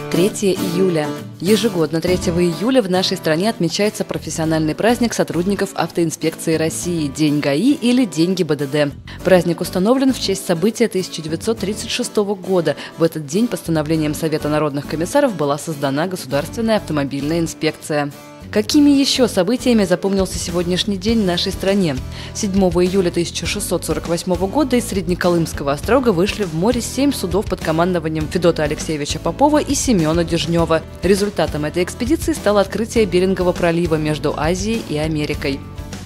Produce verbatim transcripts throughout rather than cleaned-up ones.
третье июля. Ежегодно третьего июля в нашей стране отмечается профессиональный праздник сотрудников автоинспекции России – День ГАИ или День ГИБДД. Праздник установлен в честь события тысяча девятьсот тридцать шестого года. В этот день постановлением Совета народных комиссаров была создана Государственная автомобильная инспекция. Какими еще событиями запомнился сегодняшний день в нашей стране? седьмого июля тысяча шестьсот сорок восьмого года из Среднеколымского острога вышли в море семь судов под командованием Федота Алексеевича Попова и Семена Дежнева. Результатом этой экспедиции стало открытие Берингового пролива между Азией и Америкой.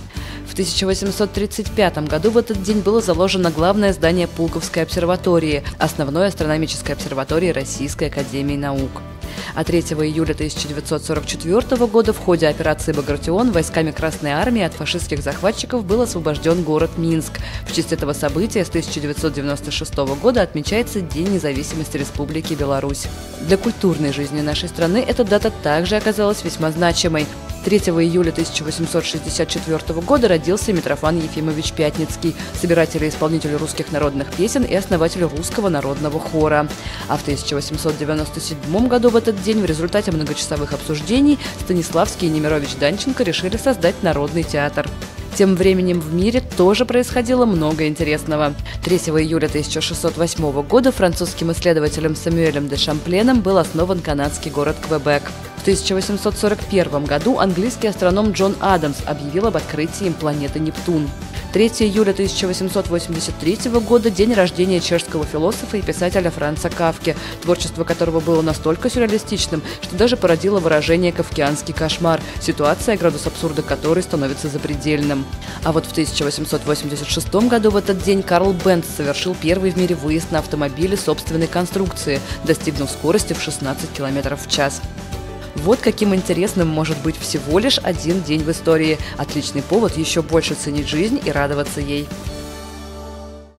В тысяча восемьсот тридцать пятом году в этот день было заложено главное здание Пулковской обсерватории, основной астрономической обсерватории Российской академии наук. А третьего июля тысяча девятьсот сорок четвёртого года в ходе операции «Багратион» войсками Красной Армии от фашистских захватчиков был освобожден город Минск. В честь этого события с тысяча девятьсот девяносто шестого года отмечается День независимости Республики Беларусь. Для культурной жизни нашей страны эта дата также оказалась весьма значимой. третьего июля тысяча восемьсот шестьдесят четвёртого года родился Митрофан Ефимович Пятницкий, собиратель и исполнитель русских народных песен и основатель русского народного хора. А в тысяча восемьсот девяносто седьмом году в этот день в результате многочасовых обсуждений Станиславский и Немирович Данченко решили создать Народный театр. Тем временем в мире тоже происходило много интересного. третьего июля тысяча шестьсот восьмого года французским исследователем Самюэлем де Шампленом был основан канадский город Квебек. В тысяча восемьсот сорок первом году английский астроном Джон Адамс объявил об открытии им планеты Нептун. третьего июля тысяча восемьсот восемьдесят третьего года – день рождения чешского философа и писателя Франца Кафки, творчество которого было настолько сюрреалистичным, что даже породило выражение «кафкианский кошмар», ситуация, градус абсурда которой становится запредельным. А вот в тысяча восемьсот восемьдесят шестом году в этот день Карл Бенц совершил первый в мире выезд на автомобиле собственной конструкции, достигнув скорости в шестнадцать километров в час. Вот каким интересным может быть всего лишь один день в истории. Отличный повод еще больше ценить жизнь и радоваться ей.